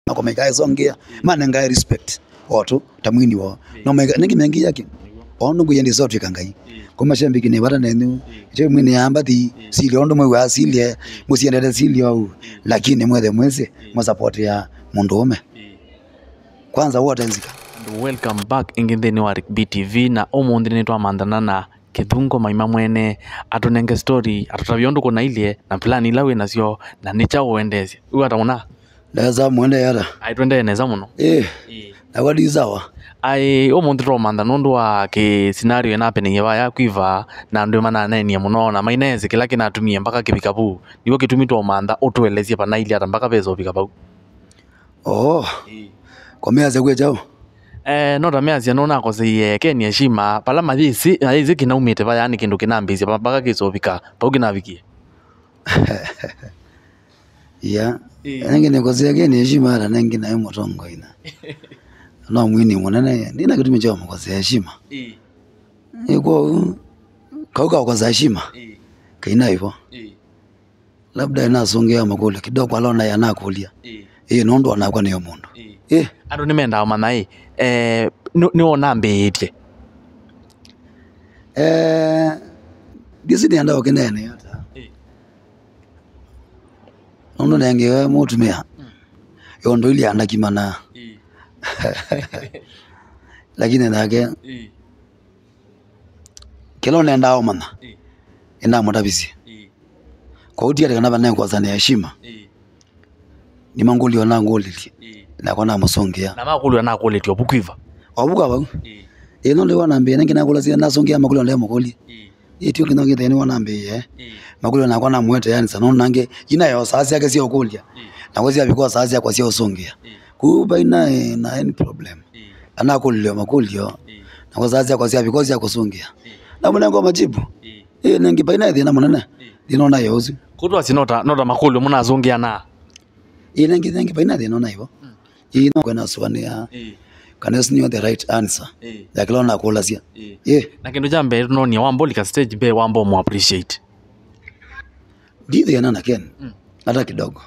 Kwa mega songea mana ngai respect oto tamwini wo no mega ningi mengi yake ono guyendi sote kangai kuma shambiki ne bata nenu je mwini amba di sili ondo mwe wa sili musiendele sili au lakini mweze mwa support ya mundume kwanza wote nzika. Welcome back ingithini wa BTV na omundi ni twamandana na Kithungo Maima mwene atunenge story atutaviondu kuna ilie na plan ila we nacio na nicha uendeze uwa tauna Neza mwende yara. Twende neza muno. Na wadi zawa. Omundi twamanda nundu wa ki scenario ena happening ya Quiver na ndio maana nani muno na maineze kila kinatumia mpaka kibikabu. Niko kitumi twamanda utwelezie pana ile ata mpaka bezo bikabu. Kwa meaze kwe chao. No da meaze no na koze Kenya Heshima pala mathisi kinaumite ba yani kindu kinambizi mpaka kizobika paugi navikie. Yeah. Nengine koze Kenya Heshima ala nengine ayo motongo ina. No mwini munene ndina kitu mchao mkoze Heshima. Kwa kauka kwa Heshima. Kaina hivyo. Labda inasongea makule kidogo alona yanakulia. Nondo anakwa niyo mundu. Andu nimenda mana ni ona mbete. Disidi anda wakinene yata. Nondo nenge mutumia. Yondo ili andakimana. Lakini nake kilo nenda ao mana. Ina mutabisi. Kwa uti ya kanaba nene kwa zane Heshima. Ni manguli wana ngoli na kona musongea na makulu yana quality obukiva obuka ba eno le wana mbe nengina kulazia nasongea makulu ndio makoli tio kinonge tene wana mbe makulu na kona mwete yani sana nange ina yo sasa yake sio kulia na kwezi abiko sasa yake sio songea kuba ina na any problem ana kulio makulio na kwa sasa yake sio abiko sio kusongea na mwanangu majibu nengi baina ina mwanana dinona yozi kutwa sinota nota makulu munazongea na nengi baina dinona hivyo ino kwena swania kanesi niyo the right answer lakini na kulazia na kindu jambe no ni wambo lika stage be wambo mu appreciate didi yana ken hata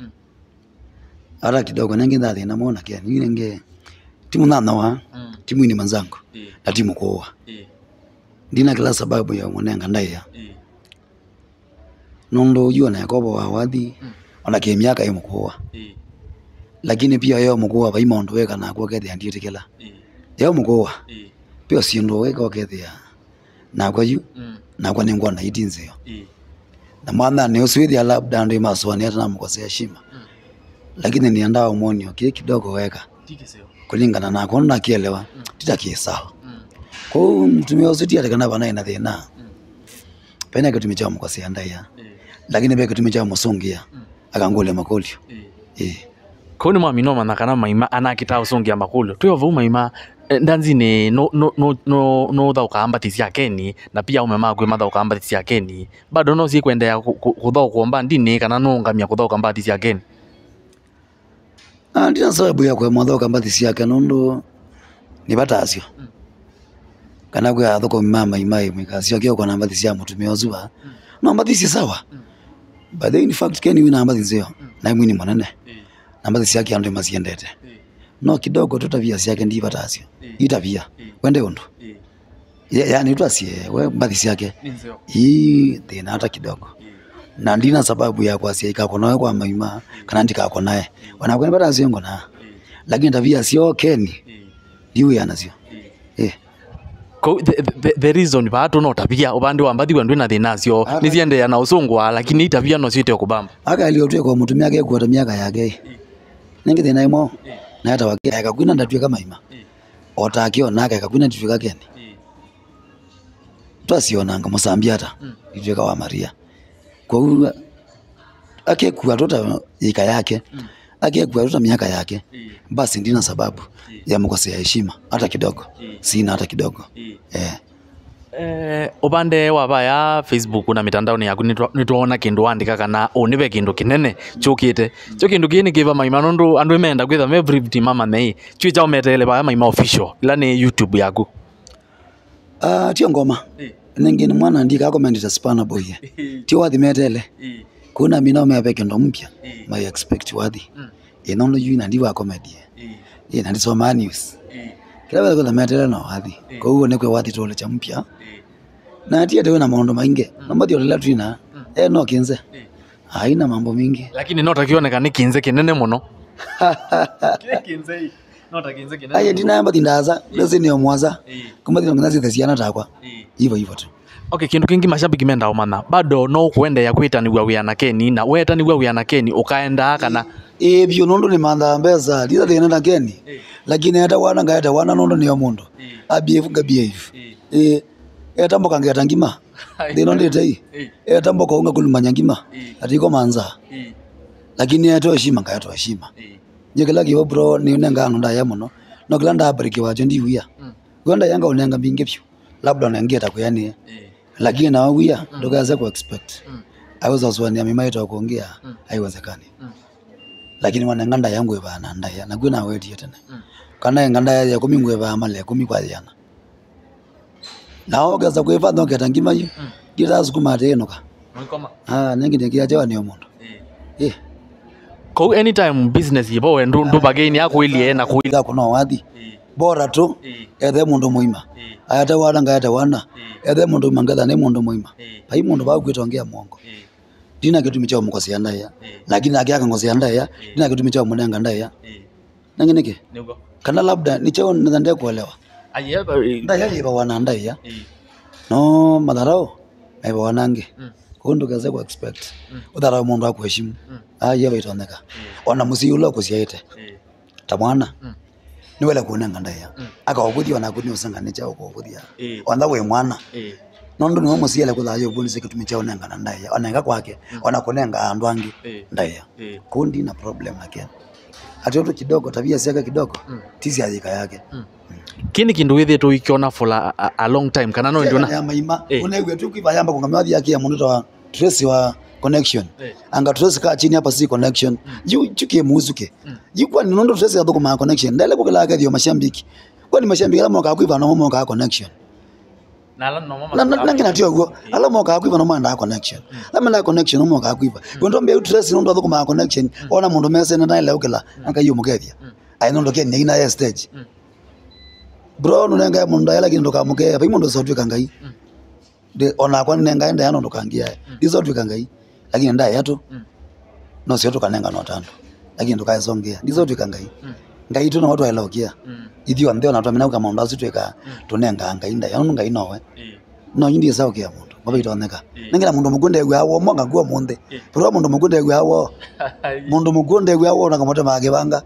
kidogo nengi ndali na muona ken nenge timu nana wa timu ni manzangu na timu kwa ndina kila sababu ya mwenenga ndaya nondo jua na yakobo wa wadi ona ke miaka yo mkoa lakini pia yao mkoa ba imondo weka na kwa kethe andite kila yao mkoa pia sindo weka kwa kethe na kwa yu na kwa nengwa na itinze yo na maana ni uswidi ya labda ndio maswani hata na mkose Heshima lakini ni andao monyo kidogo weka kulingana na kona kielewa titakie sawa kwa mtumia uswidi hata kana bana ina thina pena kitumia mkose andaya lakini beka kitumia musongia akangole makolio Koni mwamino manakana Maima anakita usongia makulu. Tuyo vu Maima ndanzi ne no da ukaambatisi yakeni na pia umema kwe mada ukaambatisi yakeni. Bado no si kwenda kudao kuomba ndine kana no ngamia kudao ukaambatisi yakeni. Ndina sababu ya kwa mada ukaambatisi yakeni ndo ni batasio. Kana kwa athoko mama imai mwikasio kio kwa nambatisi ya mutumia ozuwa. No ambatisi sawa. But in fact keni wina ambatisi yo na mwini mwanane. Nambazi yake ando masiendete no kidogo tutavia yake ndi batasio itavia wende ondo yani twasie we mbazi yake tena hata kidogo na ndina sababu ya kwa sia ikako nawe kwa Maima kana ndika kwa naye wanakwenda batasio ngona lakini tavia sio keni ndiwe yanasio the reason ba to not apia obande wa mbadi wandu na thinasio niziende yana usungwa lakini itavia no site kubamba aka aliotwe kwa mtumia yake kwa miaka yake ningi thina imo na hata wake akakwina ndatweka Maima otakio nake akakwina nditweka keni twasionanga musambia hata nditweka wa Maria kwa hiyo akekuwa tota ika yake akekuwa tota miaka yake basi ndina sababu ya mkosea Heshima hata kidogo sina hata kidogo obande wabaya Facebook na mitandao yaku nitwaona kindu andika kana onibe kindu kinene chukite cho kindu kini kiva Maima nondo andu emenda kwitha every mama nei chicha umetele ba Maima official ila ni YouTube yaku tio ngoma ningine mwana andika comment spana boy tio wathi metele kuna mina umepeke ndo mpya my expect wathi nondo yu na ndiwa comedy na ndisoma news kila wale kuna metela no wathi kwa hiyo nekwe wathi tole cha mpya na atia tewe na maondo mainge mambo dio la twina no kinze haina mambo mingi lakini nota kioneka ni kinze kinene muno kinze nota kinze kinene aya ndinamba tindaza lezi ni omwaza kuma tino nganazi thesiana takwa hivyo tu. Okay, kindu kingi mashabiki menda omana bado no kuende ya kwita ni gwa na Keni na weta ni gwa na Keni ukaenda kana byo nondo ni manda mbeza lila tena na Keni lakini hata wana ngaeta wana nondo ni omundu abiefu behave etambo kangeta ngima ndino ndete etambo ko unga kulumanya ngima atiko manza lakini eto Heshima ngaeta Heshima jekela kiwo bro ni nenga ngunda ya muno no klanda abriki wacho ndi wiya gwanda yanga unenga bingepyo labda unaingia kuyani lakini na wawia ndokaanza ku expect I was also ni Maima kuongea haiwezekani lakini wana nganda yangu ebana ndaya na gwina weti tena kana nganda ya 10 ngweba amale 10 kwa yana naoga za kueva ndo ketangima yu gira sukuma tenoka mwikoma nengi ndekia jawa ni omuntu ko anytime business yibo ndu bageni yako ili na kuiga kuno wathi bora tu ethe mundu muima ayata wana ngayata wana ethe mundu mangala ne mundu muima pai mundu ba kwitongea mwongo dina kitu michao mkosi ndaya lakini akiaka ngosi ndaya dina kitu michao munenga ndaya nangineke kana labda nichao ndande kuelewa ayeba ndaya yiba wana ndaya no madharau aiba wanange kundu kaze ku expect udharau mundu akuheshimu ayeba itoneka ona musiyulo kusiaite tamwana niwela kuonanga ndaya akawabuthi wana kuthi usangane chao kubuthia onda we mwana nondo ni womo siele kulayo bunise kitu michao nanga ndaya onanga kwake ona kunenga andu angi ndaya kundi na problem again atoto kidogo tabia siaka kidogo tisi azika yake kini kindu withi tu ikiona for a long time kana no ndiona ya Maima unegwe tu kivayamba kungamwathi yake ya mundu wa trace wa connection anga trace ka chini hapa si connection chukie muzuke yikwa ni nondo trace ya thoko ma connection ndale kukela ka dio mashambiki kwani mashambiki ala moka kuiva no moka connection na no mama na ngina tio go ala moka kuiva no manda connection ama na connection no moka kuiva gondo mbe trace nondo thoko ma connection ona mundu mese na ndale ukela anga yo mukethia ai nondo ke ni na stage bro nunenga mundu ya lakini ndoka mukea pai mundu sotwe kangai de ona kwa nenga enda yano ndokangia dizo twikangai lakini ndaya yato no sio tukanenga no tando lakini ndokayezongea dizo twikangai ngai tu na watu waelokia idio ndio na twamina kama mundu asitweka tunenga ngai ndaya yano ngai nowe no yindi sawa kia mundu baba itoneka nengira mundu mugunde gwa wo mwanga gwa munde pro mundu mugunde gwa wo mundu mugunde gwa wo na kamote mage banga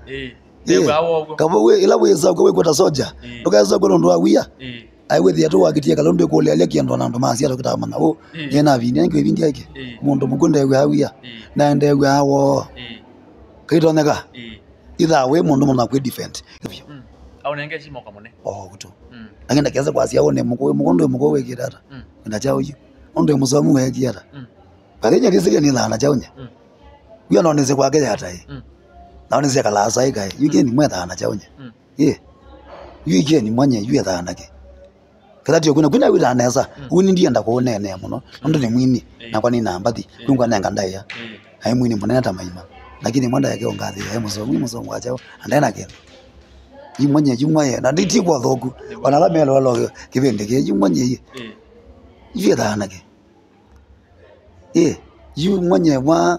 kabo we ila we za kwa kweta soja ndokaza kwa ndo awia aiwethi atu wakitia kalondo kulia ile kiendo na ndo masi ato kitama na wo yena vini yangu vindi yake mundu mugunde gwa awia na ende gwa wo kaito neka ida we mundu muna ku defend au nenge Heshima kamone kuto angenda kiaza kwa sia one mukondo mukowe kidata nda chao yi ondo musomu we kiata badenya disiria ni lana chaonya uya no neze kwa kenya hata naoneze kala sai kai yuke ni mwetha na chaonya yuke ni mwanya yuke thana ke kada tio kuna wita neza uni ndienda ko nene muno ndo ni mwini na kwa nini nambathi kungwa nenga ndaya ai mwini munene ta Maima lakini mwanda yake ongathi ai musomu achao andena ke yimwanya yimwaye na nditi kwa thoku ona la melo lo kibende ke yimwanya yuke thana ke yimwanya wa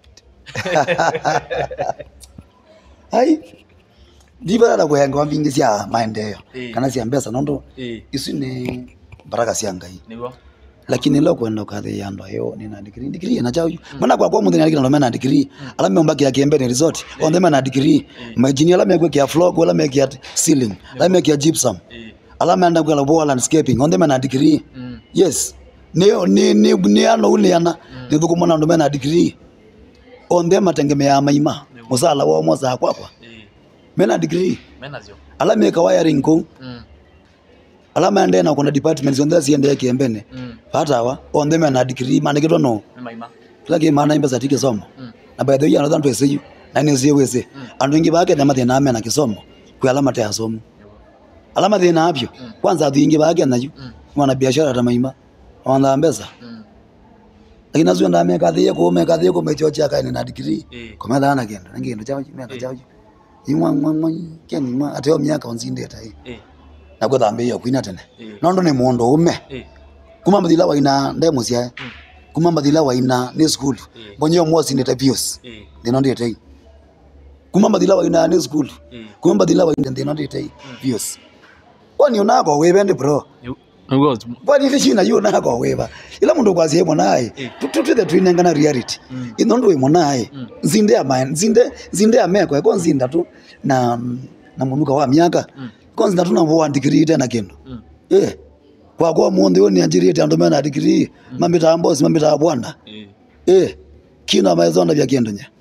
ai dibara kwa yanga mbingi sia maendeleo kana sia mbesa nondo isu ni baraka sia ngai lakini leo kwenda kadhi yando yo nina degree na chao maana kwa mundu ni ndo mena degree ala meomba kia kiembe ni resort on them na degree majini ala mekwe kia floor wala mekwe ceiling ala mekwe gypsum ala meanda kwa wall landscaping on them na degree yes ni ano ule yana ni thuko mona ndo mena degree on them atengemea Maima musala wa moza kwa mena degree mena zio ala meka wiring ko ala mande na kuna departments on thasi ende kiembene hata hawa on them na degree maana kitu no Maima lagi maana imba zatike somo na by the way another to say na ni ziwe wese andu ingi bake na mathe na amena kisomo kwa alama ta somo alama thina apyo kwanza athu ingi bake na yu mwana biashara ta Maima wana mbesa lakini azu nda meka thie ko mechocha kaini na degree kwa maana kendo ngendo chao meka chao imwa keni ma ateo miaka onzinde tai na kwa thambe yo kwina tene nondo ni mundo ume kuma mbathila waina ndemo cia kuma mbathila waina ni school bonyo mwosi ndeta bios ndino ndeta kuma mbathila waina ni school kuma mbathila waina ndino ndeta bios kwani unako webende bro kwani lishina yo nako weba ila mundu kwazie monaye tututhe twinengana reality inondo we monaye zinde ya man zinde ya meko ko nzinda tu na munuka wa miaka ko nzinda tu na bo degree tena kendo kwa mundi oni anjirite ando mena degree mambita ambosi mambita abwanda kina maizonda vya kendo nya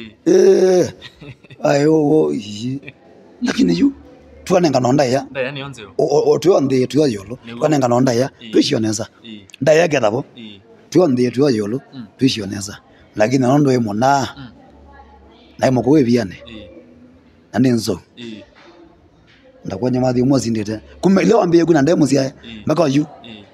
ayo lakini yu tuanenga nonda ya ni onzeo tuonde tuyolo tuanenga nonda ya tuishioneza ndaya gedabo tuonde tuyolo tuishioneza lakini nondo emo na emo ko webiane ande nzo ndakwanya mathi mwozi ndete kuma leo ambie kuna ndemo cia maka yu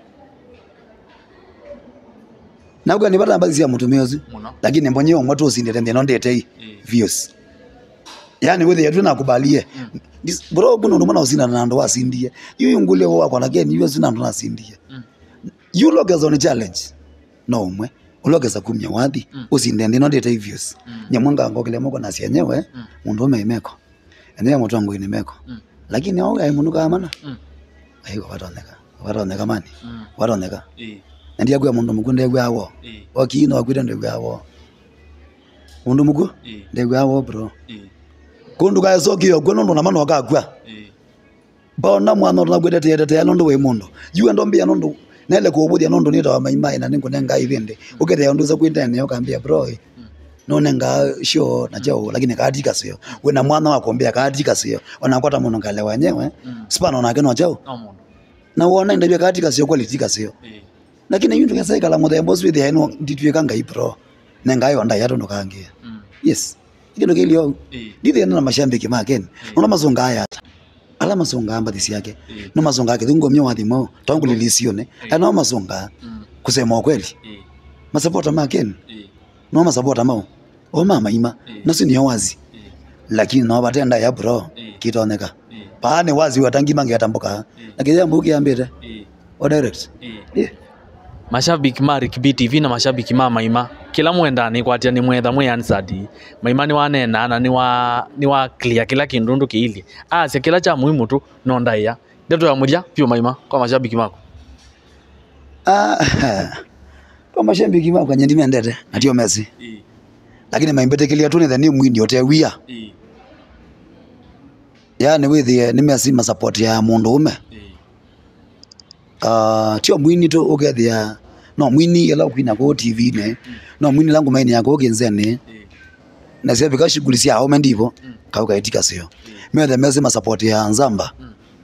na kwa nipata mbazi cia mutumiozi lakini mbonye omwe usindete ndeno ndete views yani wewe yetu nakubalie bro buno ndo mwana usinda na ndo wasindie yu ngule wako na geni yu sina ndo nasindie you logeza on challenge no mwe ulogeza kumya wathi usinde ndeno ndete views nyamwanga ngokele moko na sienyewe mundu meimeko ene mutongo ni meko lakini au aimunuka amana ayo watoneka mani watoneka ndiye gwa mundu mukunde gwa awo wakino wakwira ndo gwa awo mundu muku ndo gwa awo bro kundu ka sokio gono ndo na mano akagwa bona mwana ndo gwedete tete ndo we mundu yuwe ndo mbia ndo nele ko obudia ndo nita wa Maima na ningo nenga ivende ukete ndo za kwenda ne okambia bro none nga sho na jao lakini kaadika sio wena mwana wako mbia kaadika sio wanakwata muno ngale wenyewe sipana na keno jao na uona ndabia kaadika sio quality ka sio lakini yundu kesa ikala mothe boss with eno nditwe kanga ipro nenga yo nda yato nokangia yes ikino kilio ndithe na mashambiki maken ona mazonga aya ala mazonga ambathisi yake no mazonga yake thungo myo wathimo tangu lilisione ana mazonga kusema kweli masapota maken no masapota mao o mama ima naso ni wazi lakini no batenda ya bro kitoneka paane wazi watangi mangi atamboka lakini mbuki ambete o direct mashabiki ma Rick TV na mashabiki ma Maima kila mwenda ni kwatia ni mwetha mwe ansadi Maima ni wanena na ni wa clear kila kindu kiili ase kila cha muhimu tu no ndaya ndeto ya mulia pio Maima kwa mashabiki mako kwa mashabiki mako kanye ndime ndete natio Messi lakini maimbetekelia tu ni mwindi otewia yani withi ni Messi ma support ya mundu ume tio mwini tu ukethia no mwini yala kwina ko TV ne no mwini langu maini yako genzene na sasa bika shughuli sia au mendivo kauka itika sio mimi Messi ma support ya nzamba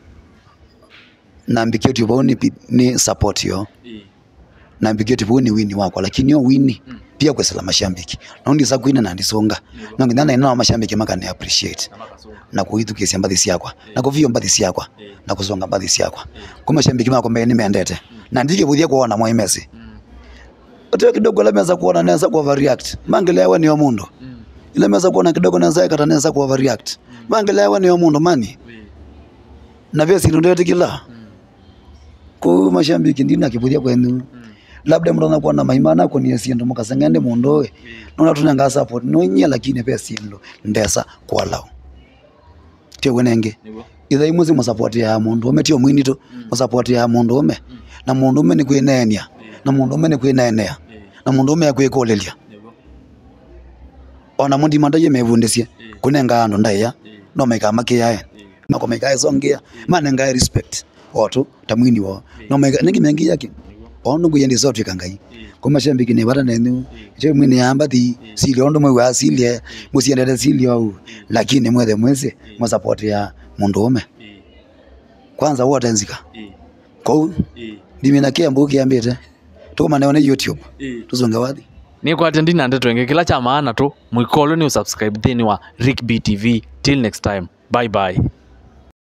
na mbiketi boni ni support yo na mbiketi boni wini wako lakini yo wini pia kwa salama mashambiki na ndi za kuina na ndisonga na ngina na mashambiki makane appreciate na kuithukisia mbathisi yakwa na kuvio mbathisi yakwa na kuzonga mbathisi yakwa kuma shambiki mako mbele nimeendete na ndike buthia kuona mwa Messi ote kidogo la meza kuona naweza ku overreact mangele yawe ni wa mundo ile meza kuona kidogo naweza ikata naweza ku overreact mangele yawe ni wa mundo mani na vile si ndio tikila kwa mashambiki ndina kibuthia kwenu labda mrona kuona Maima nako ni siendo mukasangende mundoe nona tunanga support nonye lakini pesa siendo ndesa kwa lao tio wenenge itha imuzi mu support ya mundu ome tio mwini tu mu support ya mundu ome na mundu ome ni kwinenia na mundu ome ni kwinenea na mundu ome akwikolelia ona mundi mandaye mevundesie kunenga ando ndaya no meka makia na komeka izongea manenga respect oto tamwini wo no meka ningi mengi yake ono kuyendi zote kangai kuma shambiki ne bata nenu je mwini yambathi sili ondo mwe wasili musiendele sili au lakini mwethe mwese mwa support ya mundu ume kwanza wote nzika kwa ndimi na kia mbuki ambete tukoma naone YouTube tuzonga wathi ni kwa atendina ndeto enge kila cha maana tu mwikolo ni usubscribe thini wa Rick TV till next time bye bye